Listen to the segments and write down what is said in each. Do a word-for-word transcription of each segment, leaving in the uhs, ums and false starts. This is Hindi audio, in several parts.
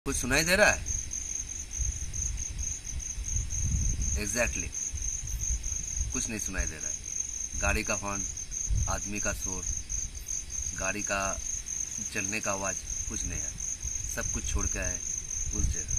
कुछ सुनाई दे रहा है? Exactly exactly. कुछ नहीं सुनाई दे रहा है। गाड़ी का हॉर्न, आदमी का शोर, गाड़ी का चलने का आवाज कुछ नहीं है। सब कुछ छोड़ के आए उस जगह।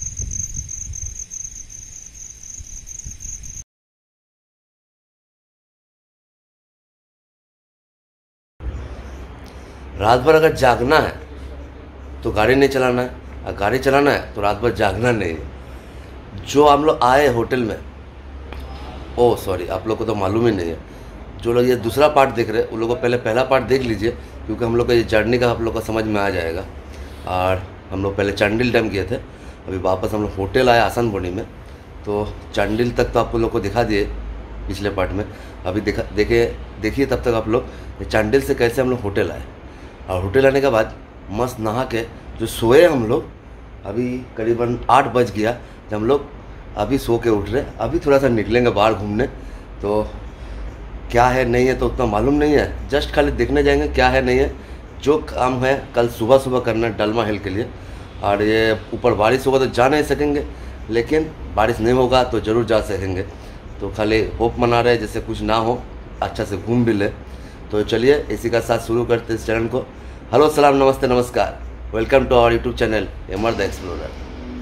रात भर अगर जागना है तो गाड़ी नहीं चलाना है, और गाड़ी चलाना है तो रात भर जागना नहीं है। जो हम लोग आए होटल में, ओह सॉरी, आप लोग को तो मालूम ही नहीं है। जो लोग ये दूसरा पार्ट देख रहे हैं उन लोगों को पहले पहला पार्ट देख लीजिए, क्योंकि हम लोग का ये जर्नी का आप लोग को समझ में आ जाएगा। और हम लोग पहले चांडिल डैम गए थे, अभी वापस हम लोग होटल आए आसानबोनी में। तो चांडिल तक तो आप लोग को दिखा दिए पिछले पार्ट में। अभी देखा देखिए देखिए तब तक आप लोग चांडिल से कैसे हम लोग होटल आए, और होटल आने के बाद मस्त नहा के जो सोए हम लोग। अभी करीबन आठ बज गया जब हम लोग अभी सो के उठ रहे। अभी थोड़ा सा निकलेंगे बाहर घूमने, तो क्या है नहीं है तो उतना मालूम नहीं है। जस्ट खाली देखने जाएंगे क्या है नहीं है। जो काम है कल सुबह सुबह करना है डलमा हिल के लिए। और ये ऊपर बारिश होगा तो जा नहीं सकेंगे, लेकिन बारिश नहीं होगा तो ज़रूर जा सकेंगे। तो खाली होप मना रहे जैसे कुछ ना हो, अच्छा से घूम भी ले। तो चलिए इसी का साथ शुरू करते इस चैनल को। हेलो, सलाम, नमस्ते, नमस्कार, welcome to our YouTube channel एमर द एक्सप्लोरर।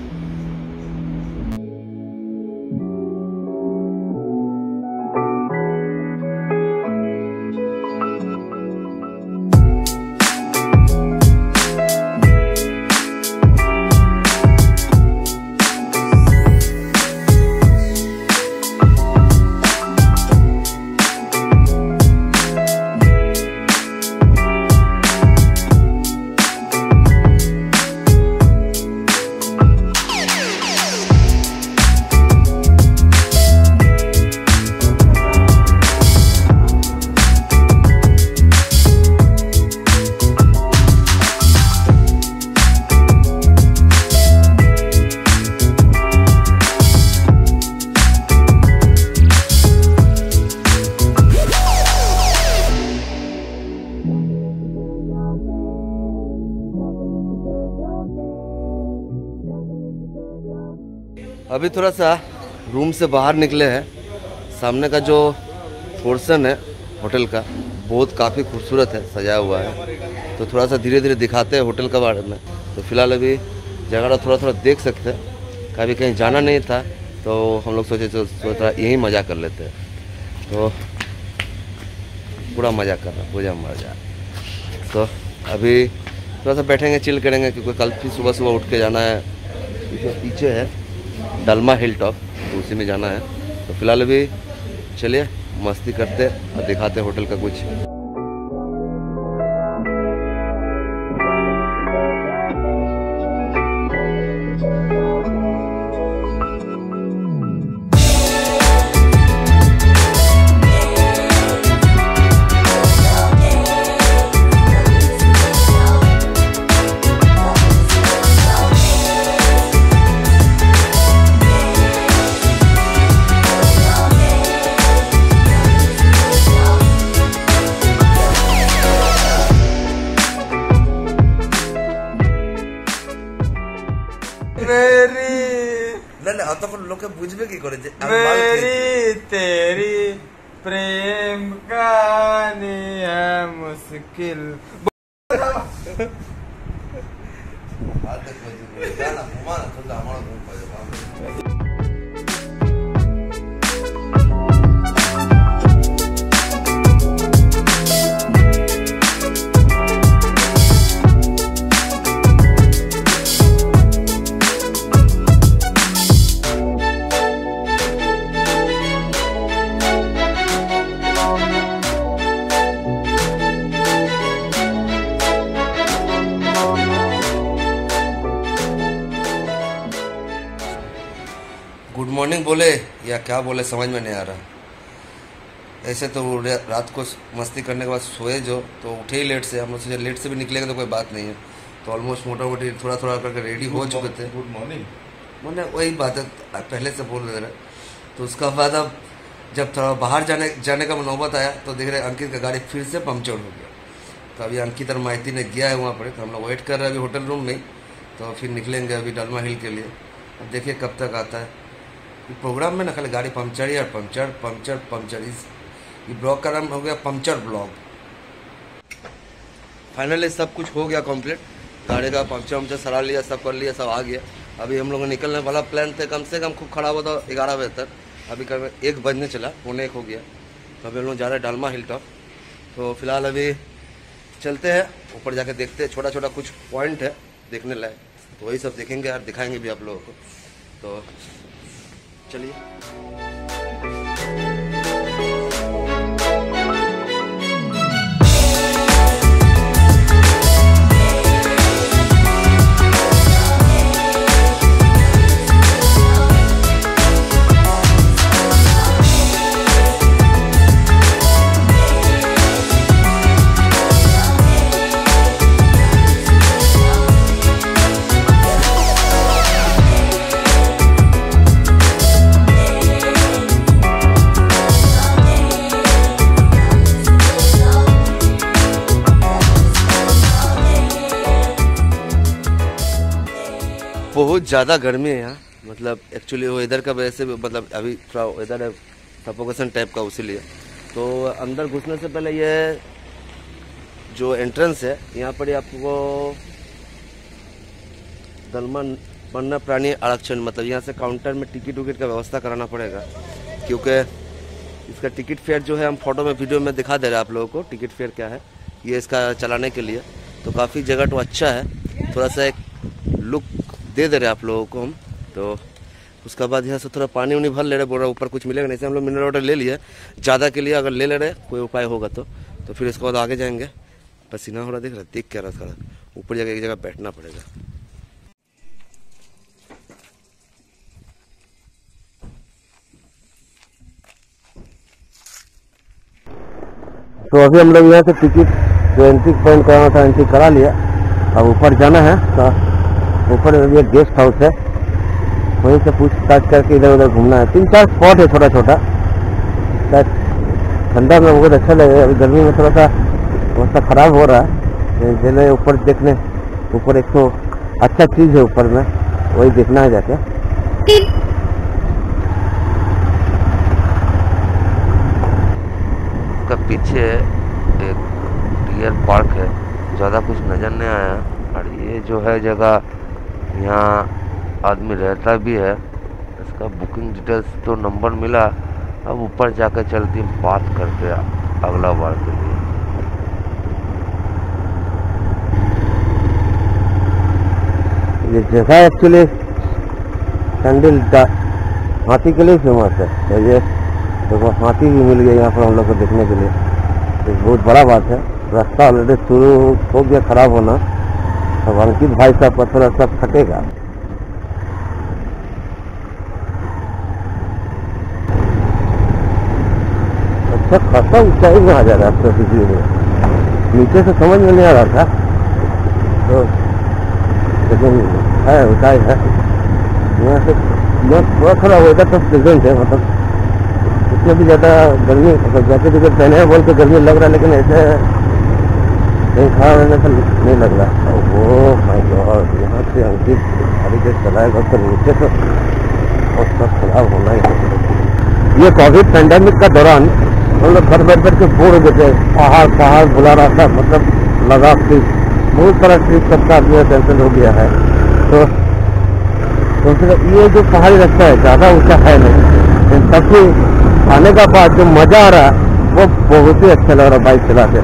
अभी थोड़ा सा रूम से बाहर निकले हैं। सामने का जो पोर्शन है होटल का बहुत काफ़ी खूबसूरत है, सजाया हुआ है। तो थोड़ा सा धीरे धीरे दिखाते हैं होटल के बारे में। तो फिलहाल अभी जगह थोड़ा थोड़ा देख सकते हैं। कभी कहीं जाना नहीं था तो हम लोग सोचे सोच रहा यहीं मज़ा कर लेते हैं। तो पूरा मज़ा कर रहा, पूरा मज़ा। तो अभी थोड़ा सा बैठेंगे, चिल करेंगे, क्योंकि कल फिर सुबह सुबह उठ के जाना है। पीछे है डलमा हिल टॉप, तो उसी में जाना है। तो फिलहाल अभी चलिए मस्ती करते और दिखाते होटल का कुछ। लोके बुझबे की करे जे मेरी तेरी प्रेम कहानी है मुश्किल। गुड मॉर्निंग बोले या क्या बोले समझ में नहीं आ रहा। ऐसे तो रात को मस्ती करने के बाद सोए जो, तो उठे ही लेट से। हम लोग सोचे लेट से भी निकलेंगे तो कोई बात नहीं है। तो ऑलमोस्ट मोटा मोटी थोड़ा थोड़ा करके रेडी हो चुके थे। गुड मॉर्निंग मैंने वही बात है पहले से बोल रहे। तो उसका बाद अब जब थोड़ा बाहर जाने जाने का नौबत आया तो देख रहे अंकित का गाड़ी फिर से पंक्चर हो गया। तो अभी अंकित और माइती ने गया है वहाँ पर, तो हम लोग वेट कर रहे हैं अभी होटल रूम में। तो फिर निकलेंगे अभी डालमा हिल के लिए। अब देखिए कब तक आता है। प्रोग्राम में ना खाली गाड़ी पंचर या पंचर पंचर पंचर, इस ये ब्लॉग का नाम हो गया पंचर ब्लॉग। फाइनली सब कुछ हो गया कंप्लीट, गाड़ी का पंचर वंचर सरा लिया, सब कर लिया, सब आ गया। अभी हम लोग निकलने वाला प्लान थे, कम से कम खूब खराब होता ग्यारह बजे तक, अभी कब एक बजने चला, पौने एक हो गया। तो अभी हम लोग जा रहे हैं डालमा हिल टॉप। तो फिलहाल अभी चलते हैं ऊपर, जाके देखते हैं, छोटा छोटा कुछ पॉइंट है देखने लायक, तो वही सब देखेंगे और दिखाएंगे भी आप लोगों को। तो चलिए। बहुत ज़्यादा गर्मी है यहाँ, मतलब एक्चुअली वो इधर का वजह से, मतलब अभी थोड़ा इधर है सफोकेशन टाइप का, उसीलिए। तो अंदर घुसने से पहले ये जो एंट्रेंस है, यहाँ पर आपको दलमा वन्य प्राणी आरक्षण, मतलब यहाँ से काउंटर में टिकट विकट का व्यवस्था कराना पड़ेगा, क्योंकि इसका टिकट फेयर जो है हम फोटो में वीडियो में दिखा दे रहे हैं आप लोगों को, टिकट फेयर क्या है ये इसका चलाने के लिए। तो काफ़ी जगह तो अच्छा है, थोड़ा सा एक लुक दे दे रहे आप लोगों को हम। तो उसके बाद यहाँ से थोड़ा पानी उनी भर ले रहे, बोल रहा ऊपर कुछ मिलेगा नहीं से हम लोग मिनरल वाटर ले लिए ज़्यादा के लिए, अगर ले ले रहे कोई उपाय होगा तो तो फिर इसके बाद आगे जाएंगे। पसीना हो रहा देख रहा, देख क्या रहा था, ऊपर जाकर एक जगह बैठना पड़ेगा। तो अभी हम लोग यहाँ से टिकट जो एंट्री पॉइंट कराना था एंट्री करा लिया, अब ऊपर जाना है। तो ऊपर ये गेस्ट हाउस है, वहीं से पूछताछ करके इधर उधर घूमना है। तीन चार स्पॉट है छोटा छोटा, ठंडा में बहुत अच्छा लगेगा। अभी गर्मी में थोड़ा सा अवस्था खराब हो रहा है, चले ऊपर देखने। ऊपर एक तो अच्छा चीज़ है ऊपर में, वही देखना है जाके। उसका पीछे एक डियर पार्क है, ज़्यादा कुछ नज़र नहीं आया। और ये जो है जगह, यहाँ आदमी रहता भी है। इसका बुकिंग डिटेल्स तो नंबर मिला, अब ऊपर जाकर चलती बात करते हैं अगला बार के लिए। ये जगह एक्चुअली सैंडल हाथी के लिए फेमस है। तो ये देखो हाथी भी मिल गया यहाँ पर हम लोग को देखने के लिए, एक बहुत बड़ा बात है। रास्ता ऑलरेडी शुरू हो गया खराब होना, अब अंकित भाई साहब का थोड़ा सा फटेगा। अच्छा खासा ऊंचाई में आ जा रहा है आपका बिजली में, नीचे से समझ में नहीं आ रहा था, तो लेकिन है ऊंचाई है। यहाँ से थोड़ा थोड़ा वेदर तो प्रेजेंट है, मतलब इसमें भी ज़्यादा गर्मी, मतलब जैकेट विकेट पहने हैं बोल के गर्मी लग रहा है, लेकिन ऐसे कहीं खड़ा रहने से नहीं लग रहा। वो माय गॉड, यहाँ से अंकित गाड़ी जब चलाएगा तो नीचे तो और सब खराब होना ही। ये कोविड पैंडेमिक का दौरान हम लोग घर बैठ बैठ के बोर हो गए थे, पहाड़ पहाड़ बुला रहा था, मतलब लगा ट्रिप, बहुत सारा ट्रिप सबका जो है कैंसिल हो गया है। तो तो ये जो पहाड़ी रास्ता है ज़्यादा ऊँचा है नहीं, सबसे आने का बाद जो मज़ा आ रहा है वो बहुत ही अच्छा लग रहा है बाइक चला के।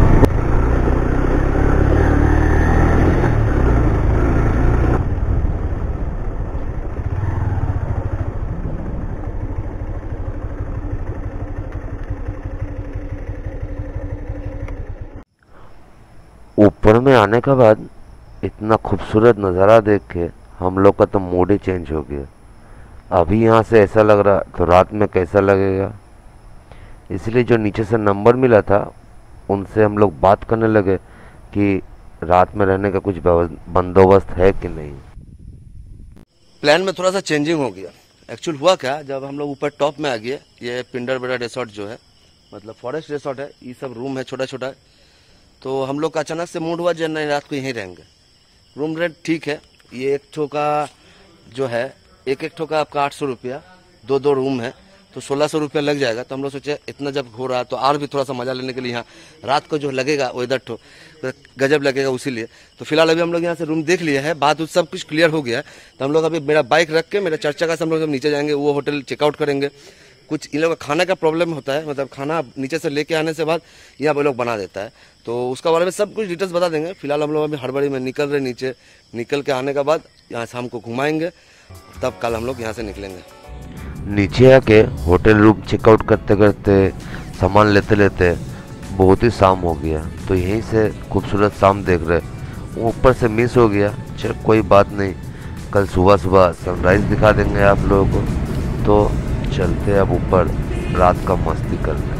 ऊपर में आने के बाद इतना खूबसूरत नज़ारा देख के हम लोग का तो मूड ही चेंज हो गया। अभी यहाँ से ऐसा लग रहा तो रात में कैसा लगेगा, इसलिए जो नीचे से नंबर मिला था उनसे हम लोग बात करने लगे कि रात में रहने का कुछ बंदोबस्त है कि नहीं। प्लान में थोड़ा सा चेंजिंग हो गया। एक्चुअल हुआ क्या, जब हम लोग ऊपर टॉप में आ गए, ये पिंडर बेड़ा रिसोर्ट जो है, मतलब फॉरेस्ट रिसोर्ट है, ये सब रूम है छोटा छोटा, तो हम लोग का अचानक से मूड हुआ जो नहीं रात को यहीं रहेंगे। रूम रेंट ठीक है, ये एक ठो का जो है एक एक ठो का आपका आठ सौ रुपया, दो दो रूम है तो सोलह सौ रुपया लग जाएगा। तो हम लोग सोचे इतना जब हो रहा है तो और भी थोड़ा सा मज़ा लेने के लिए यहाँ रात को जो लगेगा वो इधर ठो गजब लगेगा, उसीलिए तो फिलहाल अभी हम लोग यहाँ से रूम देख लिए है, बात सब कुछ क्लियर हो गया है। तो हम लोग अभी मेरा बाइक रख के मेरा चर्चा का हम लोग जब नीचे जाएंगे वो होटल चेकआउट करेंगे। कुछ इन लोगों का खाना का प्रॉब्लम होता है, मतलब खाना नीचे से लेके आने से बाद यहाँ पे लोग बना देता है, तो उसका बारे में सब कुछ डिटेल्स बता देंगे। फिलहाल हम लोग अभी हड़बड़ी में निकल रहे, नीचे निकल के आने के बाद यहाँ से हमको घुमाएंगे, तब कल हम लोग यहाँ से निकलेंगे। नीचे आके होटल रूम चेकआउट करते करते सामान लेते लेते बहुत ही शाम हो गया, तो यहीं से खूबसूरत शाम देख रहे, ऊपर से मिस हो गया। चल कोई बात नहीं, कल सुबह सुबह सनराइज दिखा देंगे आप लोगों को। तो चलते हैं अब ऊपर रात का मस्ती करने।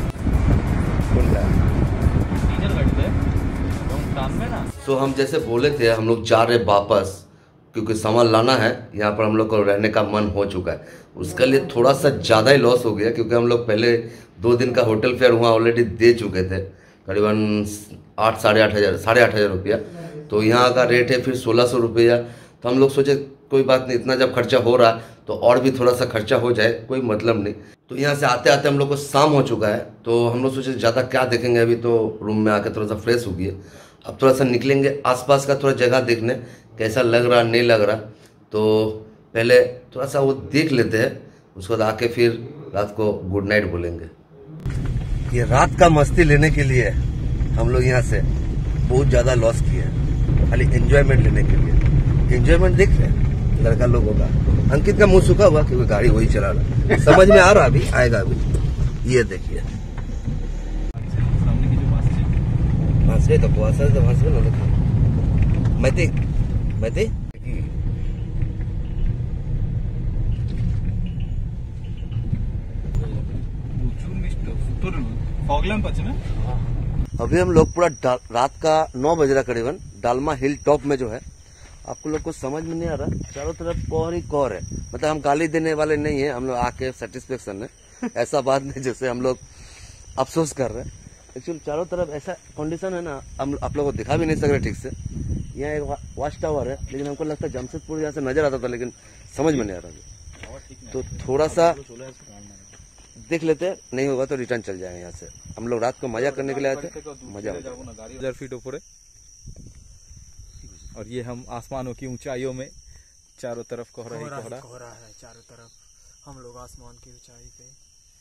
तो हम जैसे बोले थे हम लोग जा रहे वापस, क्योंकि सामान लाना है, यहाँ पर हम लोग को रहने का मन हो चुका है। उसके लिए थोड़ा सा ज़्यादा ही लॉस हो गया, क्योंकि हम लोग पहले दो दिन का होटल फेयर वहाँ ऑलरेडी दे चुके थे, करीबन आठ साढ़े आठ हज़ार साढ़े आठ हज़ार रुपया। तो यहाँ का रेट है फिर सोलह सौ रुपया। तो हम लोग सोचे कोई बात नहीं, इतना जब खर्चा हो रहा तो और भी थोड़ा सा खर्चा हो जाए, कोई मतलब नहीं। तो यहाँ से आते आते हम लोग को शाम हो चुका है, तो हम लोग सोचे ज़्यादा क्या देखेंगे, अभी तो रूम में आके थोड़ा सा फ्रेश हो गया। अब थोड़ा सा निकलेंगे आसपास का थोड़ा जगह देखने, कैसा लग रहा नहीं लग रहा, तो पहले थोड़ा सा वो देख लेते हैं, उसके बाद आके फिर रात को गुड नाइट बोलेंगे। ये रात का मस्ती लेने के लिए हम लोग यहाँ से बहुत ज़्यादा लॉस किए हैं, खाली एंजॉयमेंट लेने के लिए। एंजॉयमेंट देख रहे हैं लड़का लोगों का, अंकित का मुंह सूखा हुआ क्योंकि गाड़ी वही चला रहा, समझ में आ रहा, अभी आएगा अभी। ये देखिए भाषे तो भाषा तो भाषा ना देखा मैते मैते अभी हम लोग पूरा रात का नौ बज रहा करीबन डालमा हिल टॉप में जो है, आपको लोग को समझ में नहीं आ रहा, चारों तरफ कौर ही कौर है। मतलब हम गाली देने वाले नहीं है, हम लोग आके सेटिस्फेक्शन है, ऐसा बात नहीं जैसे हम लोग अफसोस कर रहे हैं। एक्चुअली चारों तरफ ऐसा कंडीशन है ना, हम आप लोगों को दिखा भी नहीं सक रहे ठीक से। यहाँ एक वॉच टावर है, लेकिन हमको लगता है जमशेदपुर यहाँ से नजर आता था, लेकिन समझ में नहीं आ रहा। तो थोड़ा सा देख लेते, नहीं होगा तो रिटर्न चल जाएंगे यहाँ से। हम लोग रात को मजा करने के लिए आए थे, मजा हजार फीट ऊपर है, और ये हम आसमानों की ऊंचाइयों में, चारों तरफ कोहरा ही कोहरा कोहरा है चारों तरफ, हम लोग आसमान की ऊंचाई पे।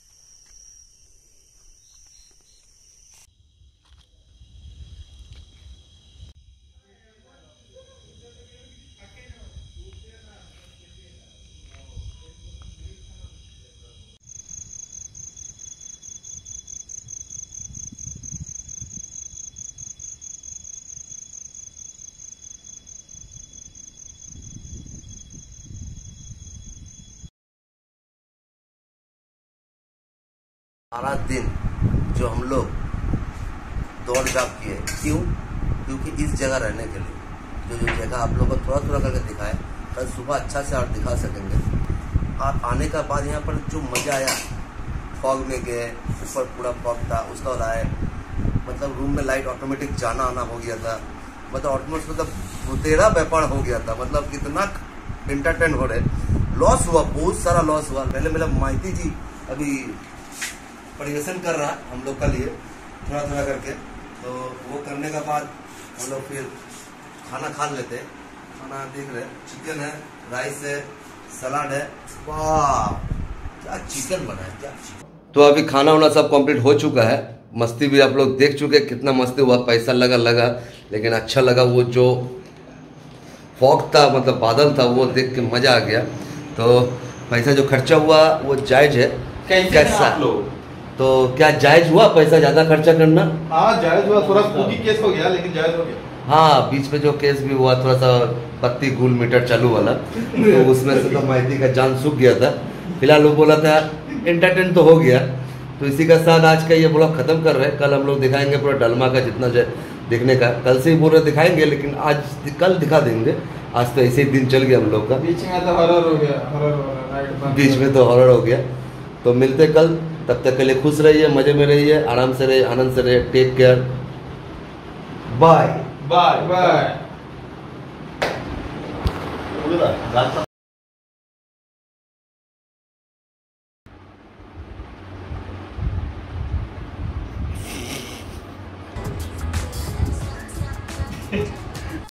सारा दिन जो हम लोग दौड़ जाप किए, क्यों? क्योंकि इस जगह रहने के लिए, जो जो जगह आप लोगों को थोड़ा थोड़ा करके दिखाए, कल सुबह अच्छा से और दिखा सकेंगे। और आने का बाद यहाँ पर जो मज़ा आया, फॉग में गए, ऊपर पूरा फॉग था, उसका बाद आए, मतलब रूम में लाइट ऑटोमेटिक जाना आना हो गया था, मतलब ऑटोमेटिक मतलब तेरा व्यापार हो गया था, मतलब कितना इंटरटेन हो रहे। लॉस हुआ, बहुत सारा लॉस हुआ। पहले मेरा माइती जी अभी परिवेशन कर रहा है हम लोग का लिए थोड़ा थोड़ा करके, तो वो करने के बाद हम लोग फिर खाना खा लेते। खाना देख रहे, चिकन है, राइस है, सलाद है, वाह क्या चिकन बना है, क्या चिकन। तो अभी खाना वाना सब कंप्लीट हो चुका है, मस्ती भी आप लोग देख चुके, कितना मस्ती हुआ, पैसा लगा लगा लेकिन अच्छा लगा। वो जो फॉग था, मतलब बादल था, वो देख के मजा आ गया। तो पैसा जो खर्चा हुआ वो जायज है। कैसा तो क्या जायज हुआ पैसा ज्यादा खर्चा करना? हाँ जायज हुआ, थोड़ा स्पूकी केस हो गया लेकिन जायज हो गया। हाँ बीच में जो केस भी हुआ थोड़ा सा पत्ती गुल मीटर चालू वाला, तो उसमें से तो माइती का जान सूख गया था। फिलहाल वो बोला था एंटरटेन तो हो गया। तो इसी का साथ आज का ये ब्लॉग खत्म कर रहे हैं। कल हम लोग दिखाएंगे पूरा डालमा का जितना देखने का, कल से ही पूरा दिखाएंगे, लेकिन आज कल दिखा देंगे। आज तो ऐसे ही दिन चल गया हम लोग का, बीच में तो हॉरर हो गया, हॉरर बीच में तो हॉरर हो गया। तो मिलते कल, तब तक के लिए खुश रहिए, मजे में रहिए, आराम से रहिए, आनंद से रहिए। Take care, bye bye bye.